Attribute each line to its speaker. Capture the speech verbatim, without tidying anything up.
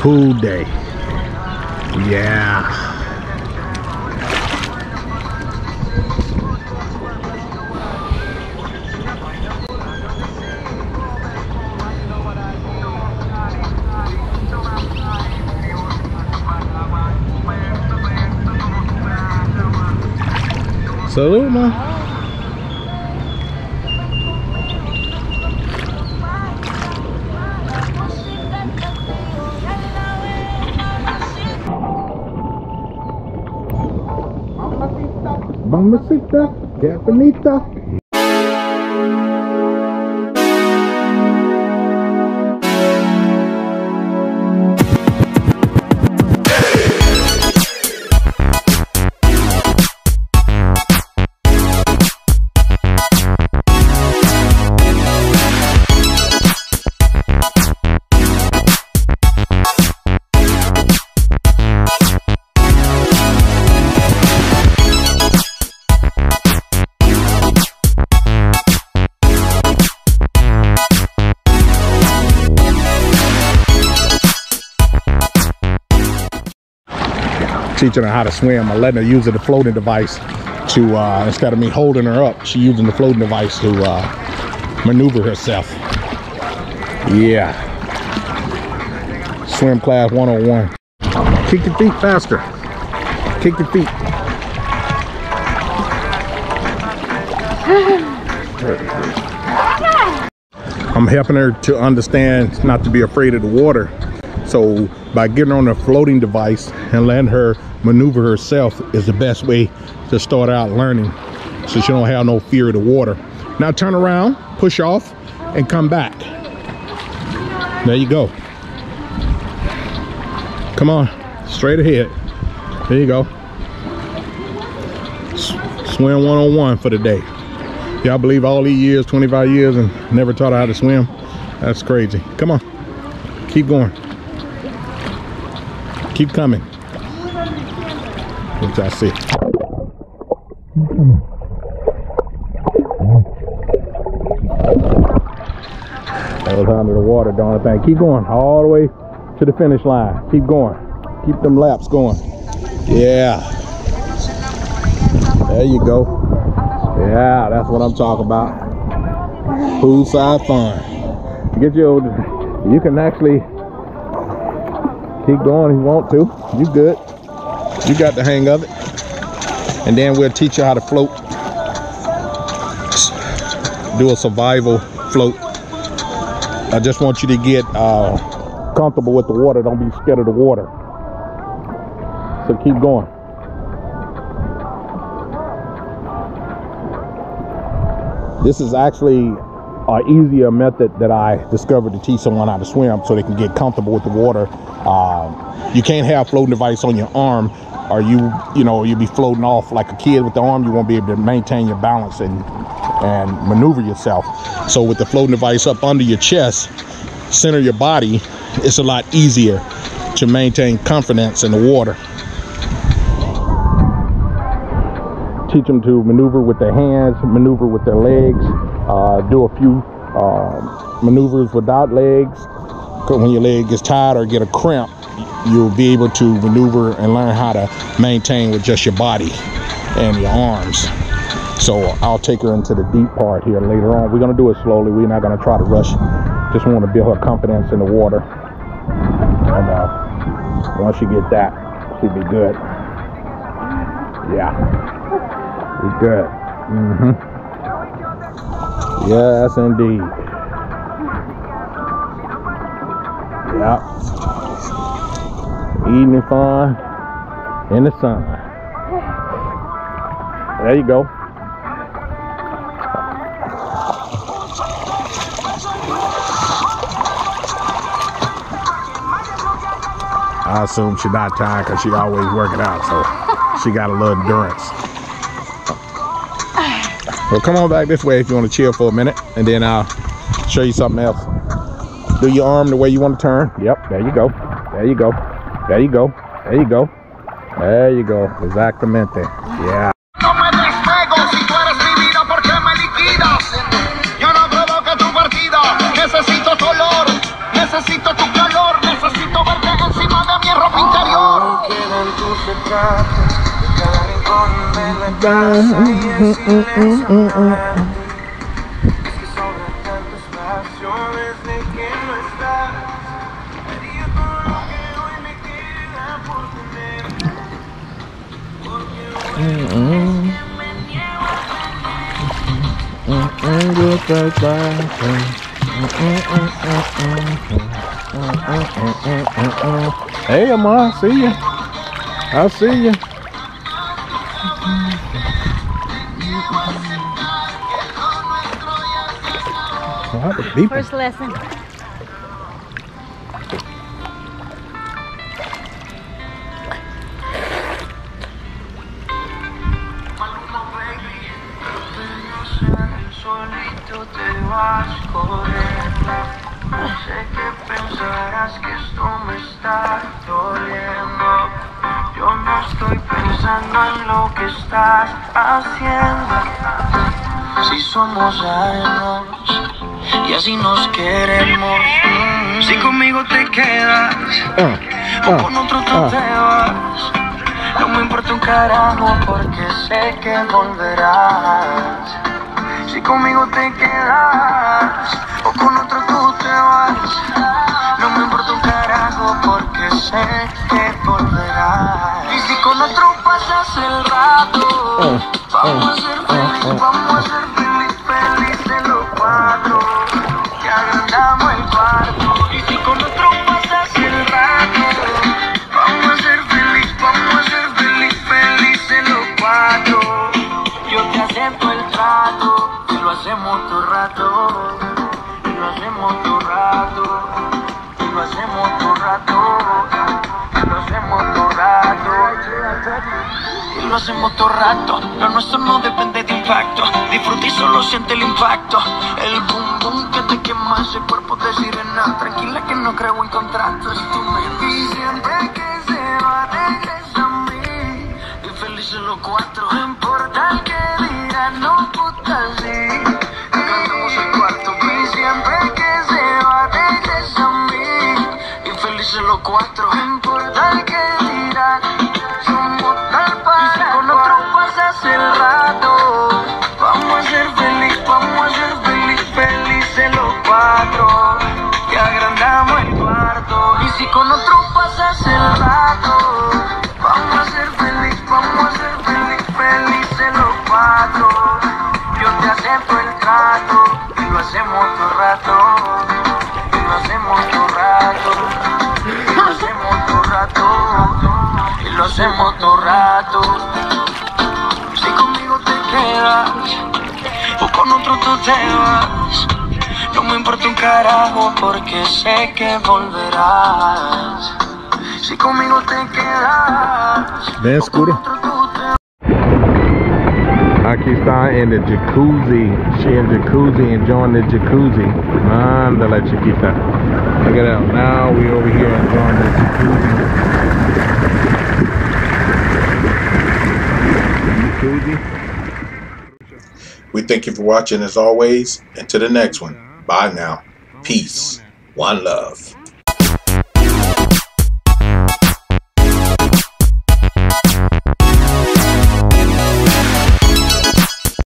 Speaker 1: Pool day. Yeah. Salute, man. Mamacita, que bonita. Teaching her how to swim. I'm letting her use the floating device to, uh, instead of me holding her up, she using the floating device to uh, maneuver herself. Yeah. Swim class one oh one. Kick your feet faster. Kick your feet. I'm helping her to understand not to be afraid of the water. So by getting on a floating device and letting her maneuver herself is the best way to start out learning, so she don't have no fear of the water. Now turn around, push off, and come back. There you go. Come on, straight ahead. There you go. S swim one oh one for the day. Y'all believe all these years, twenty-five years, and never taught her how to swim? That's crazy. Come on, keep going. Keep coming. What y'all see? That was under the water, darn thing. Keep going all the way to the finish line. Keep going. Keep them laps going. Yeah. There you go. Yeah, that's what I'm talking about. Poolside fun. Get your, you can actually keep going if you want to. You good. You got the hang of it. And then we'll teach you how to float. Do a survival float. I just want you to get uh, comfortable with the water. Don't be scared of the water. So keep going. This is actually an easier method that I discovered to teach someone how to swim so they can get comfortable with the water. Um, you can't have floating device on your arm, or you, you know, you'll be floating off like a kid with the arm. You won't be able to maintain your balance and and maneuver yourself. So with the floating device up under your chest, center your body, it's a lot easier to maintain confidence in the water. Teach them to maneuver with their hands, maneuver with their legs, uh, do a few uh, maneuvers without legs. When your leg gets tired or get a cramp, you'll be able to maneuver and learn how to maintain with just your body and your arms. So I'll take her into the deep part here later on. We're gonna do it slowly. We're not gonna try to rush. Just want to build her confidence in the water. And uh, once you get that, she'll be good. Yeah, be good. Mm-hmm. Yes, indeed. Yeah. Evening fun in the sun. There you go. I assume she's not tired because she always working out, so she got a little endurance. Well, come on back this way if you want to chill for a minute, and then I'll show you something else. Do your arm the way you want to turn. Yep, there you go. There you go. There you go. There you go. There you go. Exactamente. Yeah.
Speaker 2: Necesito tu calor, necesito tu calor, necesito verte en
Speaker 1: Hey, Amar, I see you. I see you.
Speaker 2: First lesson.
Speaker 3: Sé que pensarás que esto me está doliendo. Yo no estoy pensando en lo que estás haciendo. Si somos ajenos y así nos queremos. Mm, si conmigo te quedas uh, uh, o con otro tú uh. te vas, no me importa un carajo porque sé que volverás. Si conmigo te quedas o con otro tú te vas, no me importa un carajo porque sé que volverás. Y si con otro pasas el rato, vamos a ser feliz, vamos a ser feliz, felices los cuatro, que agrandamos el cuarto. Y si con otro pasas el rato, vamos a ser feliz, vamos a ser feliz, felices los cuatro. Yo te acepto el trato. Lo hacemos todo rato, lo hacemos todo rato, lo hacemos todo rato, lo hacemos todo rato, y lo hacemos todo rato. Lo nuestro no depende de impacto, disfruta y solo siente el impacto. El boom boom que te quema ese cuerpo de sirena. Tranquila que no creo en contratos, tú me y siempre que se va regresa a mí. Y felices los cuatro, no importa el que dirán, no puta sí. Los cuatro, no importa el que dirán, somos tal para. Y si con otro pasas el rato, vamos a ser feliz, vamos a ser feliz, felices los cuatro, que agrandamos el cuarto. Y si con otro pasas el rato, vamos a ser feliz, vamos a ser feliz, felices los cuatro. Yo te acepto el trato, y lo hacemos todo rato, y lo hacemos todo rato. Y lo hacemos todo rato. Si conmigo te quedas o con otro tú te vas, no me importa un carajo porque sé que volverás. Si conmigo te quedas
Speaker 1: Ven, Scooter. Aquí está en the jacuzzi. She in jacuzzi, enjoying the jacuzzi. Ándale, chiquita. Look at that. Now we over here enjoying the jacuzzi.
Speaker 4: We thank you for watching as always, and to the next one. Bye now. Peace. One love.